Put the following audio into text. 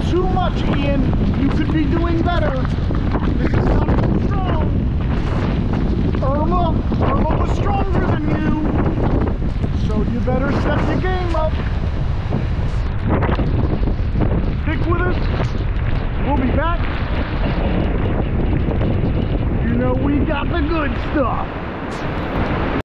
too much, Ian. You could be doing better. This is not too strong. Irma was stronger than you. So you better step your game up. Stick with us. We'll be back. You know we got the good stuff.